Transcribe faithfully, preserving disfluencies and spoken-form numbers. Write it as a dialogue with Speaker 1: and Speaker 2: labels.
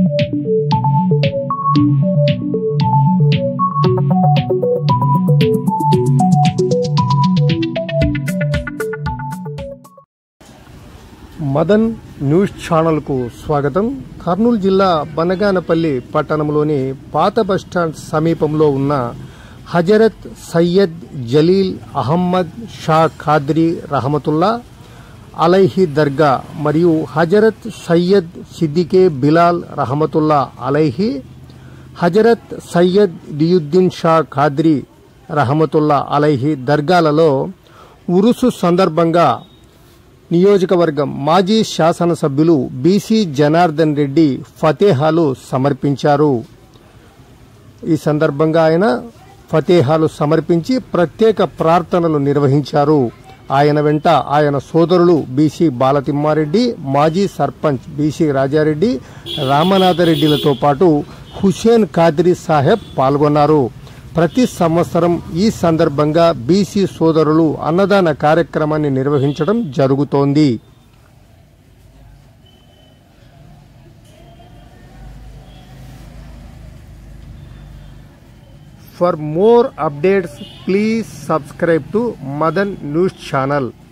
Speaker 1: Madan news channel కు స్వాగతం. కర్నూలు జిల్లా బనగానపల్లి పట్టణంలోని పాత బస్టాండ్ సమీపంలో ఉన్న హజరత్ సయ్యద్ జలీల్ అహ్మద్ షా ఖాద్రీ రహమతుల్లా అలైహి దర్గా మరియు హజరత్ సయ్యద్ సిద్దికే బిలాల్ రహమతుల్లా అలైహి, హజరత్ సయ్యద్ డియుద్దీన్ షా ఖాద్రీ రహమతుల్లా అలైహి దర్గాలలో ఉరుసు సందర్భంగా నియోజకవర్గం మాజీ శాసనసభ్యులు బీసీ జనార్దన్ రెడ్డి ఫతేహాలు సమర్పించారు. ఈ సందర్భంగా ఆయన ఫతేహాలు సమర్పించి ప్రత్యేక ప్రార్థనలు నిర్వహించారు. ఆయన వెంట ఆయన సోదరులు బీసీ బాలతిమ్మారెడ్డి, మాజీ సర్పంచ్ బీసీ రాజారెడ్డి, రామనాథరెడ్డిలతో పాటు హుసేన్ ఖాద్రీ సాహెబ్ పాల్గొన్నారు. ప్రతి సంవత్సరం ఈ సందర్భంగా బీసీ సోదరులు అన్నదాన కార్యక్రమాన్ని నిర్వహించడం జరుగుతోంది. For more updates please subscribe to Madan news channel.